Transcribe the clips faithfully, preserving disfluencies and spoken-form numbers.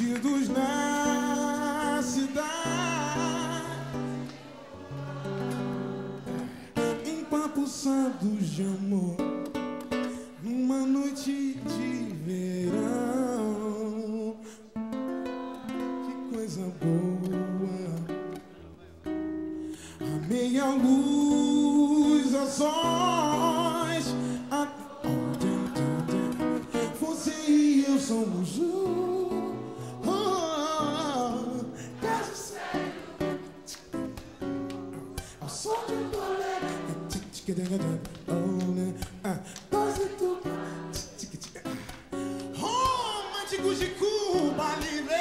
Perdidos na cidade, empapuçados de amor, numa noite de verão. Que coisa boa, a meia luz, a sós, a... você e eu somos um. Românticos de Cuba Livre.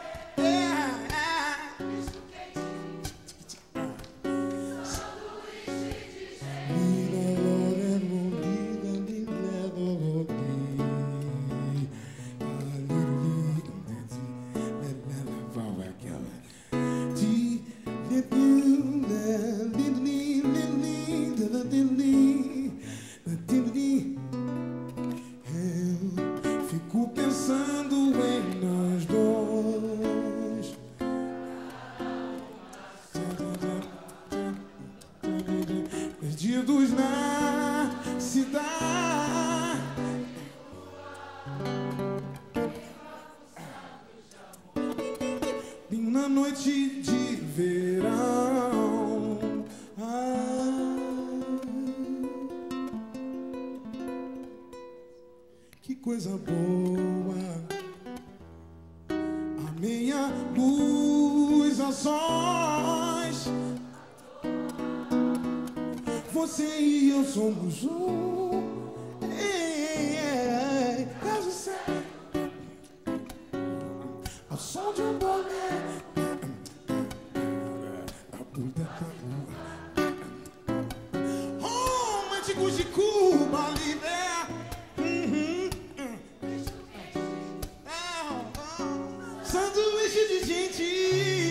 Fico pensando em nós dois, perdidos na cidade, bem na noite de verão. Ah, que coisa boa, a meia luz, a sós, você e eu somos um. Ei, ei, caso sério, ao som de um boné, românticos de Cuba Livre. Sanduíche de gente.